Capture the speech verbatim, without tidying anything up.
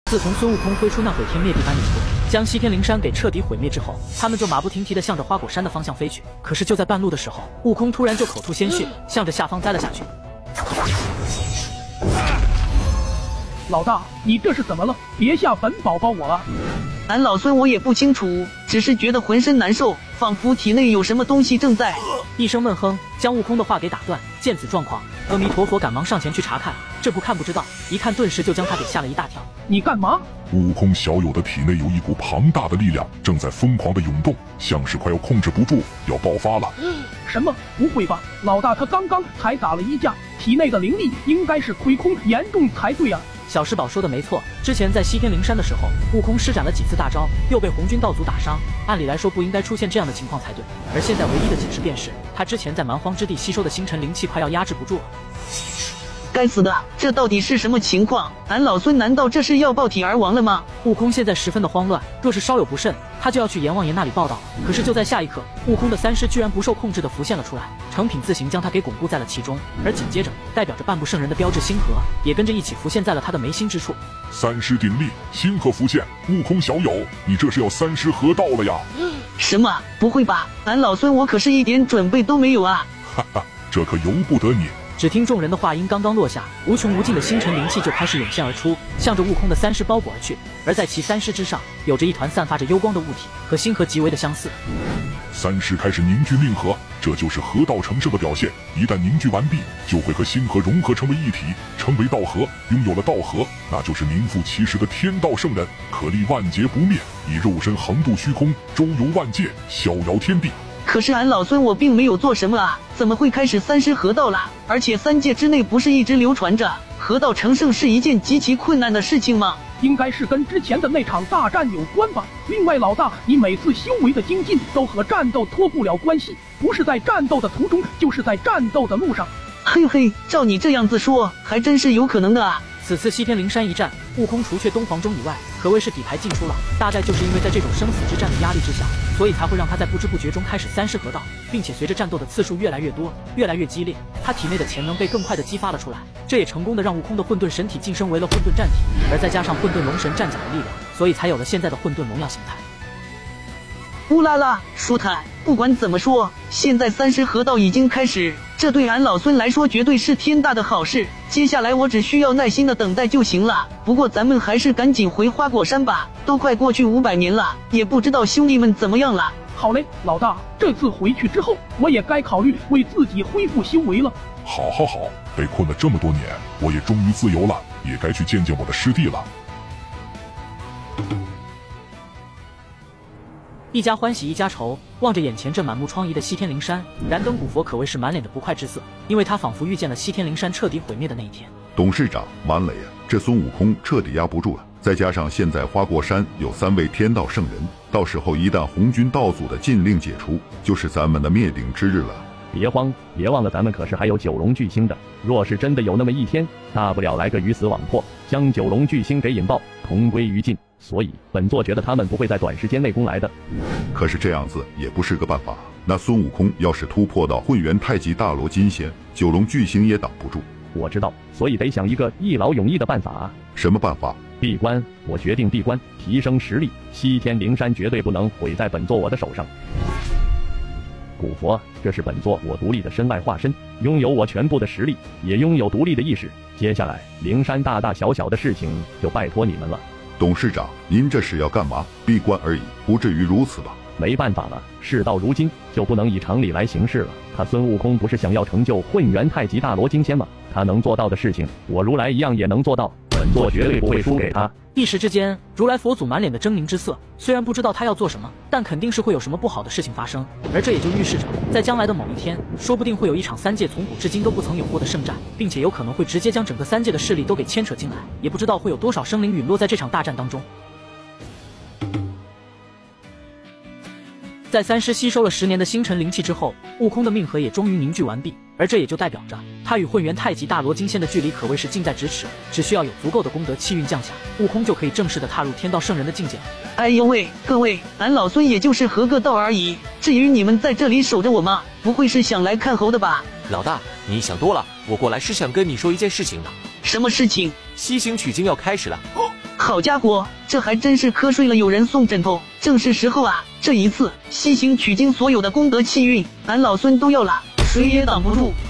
自从孙悟空挥出那毁天灭地般的一棍，将西天灵山给彻底毁灭之后，他们就马不停蹄地向着花果山的方向飞去。可是就在半路的时候，悟空突然就口吐鲜血，向着下方栽了下去。 老大，你这是怎么了？别吓本宝宝我了。 俺老孙我也不清楚，只是觉得浑身难受，仿佛体内有什么东西正在…… 一声闷哼，将悟空的话给打断。见此状况，阿弥陀佛赶忙上前去查看，这不看不知道，一看顿时就将他给吓了一大跳。 你干嘛？ 悟空小友的体内有一股庞大的力量正在疯狂的涌动，像是快要控制不住，要爆发了。 什么？不会吧？老大他刚刚才打了一架，体内的灵力应该是亏空严重才对啊。 小石宝说的没错，之前在西天灵山的时候，悟空施展了几次大招，又被红军道祖打伤，按理来说不应该出现这样的情况才对。而现在唯一的解释便是，他之前在蛮荒之地吸收的星辰灵气快要压制不住了。 该死的，这到底是什么情况？俺老孙难道这是要爆体而亡了吗？ 悟空现在十分的慌乱，若是稍有不慎，他就要去阎王爷那里报道。可是就在下一刻，悟空的三尸居然不受控制的浮现了出来，成品自行将他给巩固在了其中，而紧接着，代表着半部圣人的标志星河也跟着一起浮现在了他的眉心之处。 三尸鼎立，星河浮现，悟空小友，你这是要三尸合道了呀？ 什么？不会吧？俺老孙我可是一点准备都没有啊！ 哈哈，这可由不得你。 只听众人的话音刚刚落下，无穷无尽的星辰灵气就开始涌现而出，向着悟空的三尸包裹而去。而在其三尸之上，有着一团散发着幽光的物体，和星河极为的相似。 三尸开始凝聚命合，这就是合道成圣的表现。一旦凝聚完毕，就会和星河融合成为一体，成为道合。拥有了道合，那就是名副其实的天道圣人，可立万劫不灭，以肉身横渡虚空，周游万界，逍遥天地。 可是俺老孙我并没有做什么啊，怎么会开始三尸合道了？而且三界之内不是一直流传着合道成圣是一件极其困难的事情吗？ 应该是跟之前的那场大战有关吧。另外老大，你每次修为的精进都和战斗脱不了关系，不是在战斗的途中，就是在战斗的路上。 嘿嘿，照你这样子说，还真是有可能的啊。 此次西天灵山一战，悟空除却东皇钟以外，可谓是底牌尽出了。大概就是因为在这种生死之战的压力之下，所以才会让他在不知不觉中开始三尸合道，并且随着战斗的次数越来越多，越来越激烈，他体内的潜能被更快的激发了出来。这也成功的让悟空的混沌神体晋升为了混沌战体，而再加上混沌龙神战甲的力量，所以才有了现在的混沌龙耀形态。 乌拉拉，舒坦！不管怎么说，现在三尸合道已经开始，这对俺老孙来说绝对是天大的好事。接下来我只需要耐心的等待就行了。不过咱们还是赶紧回花果山吧，都快过去五百年了，也不知道兄弟们怎么样了。 好嘞，老大，这次回去之后，我也该考虑为自己恢复修为了。 好好好，被困了这么多年，我也终于自由了，也该去见见我的师弟了。 一家欢喜一家愁，望着眼前这满目疮痍的西天灵山，燃灯古佛可谓是满脸的不快之色，因为他仿佛预见了西天灵山彻底毁灭的那一天。 董事长，满磊啊，这孙悟空彻底压不住了，再加上现在花果山有三位天道圣人，到时候一旦红军道祖的禁令解除，就是咱们的灭顶之日了。 别慌，别忘了咱们可是还有九龙巨星的，若是真的有那么一天，大不了来个鱼死网破，将九龙巨星给引爆，同归于尽。所以本座觉得他们不会在短时间内攻来的。 可是这样子也不是个办法，那孙悟空要是突破到混元太极大罗金仙，九龙巨星也挡不住。 我知道，所以得想一个一劳永逸的办法啊。 什么办法？ 闭关，我决定闭关，提升实力，西天灵山绝对不能毁在本座我的手上。古佛，这是本座我独立的身外化身，拥有我全部的实力，也拥有独立的意识。接下来灵山大大小小的事情就拜托你们了。 董事长，您这是要干嘛？闭关而已，不至于如此吧？ 没办法了，事到如今就不能以常理来行事了。他孙悟空不是想要成就混元太极大罗金仙吗？他能做到的事情，我如来一样也能做到，本座绝对不会输给他。 一时之间，如来佛祖满脸的狰狞之色，虽然不知道他要做什么，但肯定是会有什么不好的事情发生，而这也就预示着，在将来的某一天，说不定会有一场三界从古至今都不曾有过的圣战，并且有可能会直接将整个三界的势力都给牵扯进来，也不知道会有多少生灵陨落在这场大战当中。在三尸吸收了十年的星辰灵气之后，悟空的命核也终于凝聚完毕，而这也就代表着他与混元太极大罗金仙的距离可谓是近在咫尺，只需要有足够的功德气运降下，悟空就可以正式的踏入天道圣人的境界了。 哎呦喂，各位，俺老孙也就是合个道而已，至于你们在这里守着我吗？不会是想来看猴的吧？ 老大，你想多了，我过来是想跟你说一件事情的。 什么事情？ 西行取经要开始了。哦， 好家伙，这还真是瞌睡了有人送枕头，正是时候啊！这一次西行取经所有的功德气运，俺老孙都要了，谁也挡不住。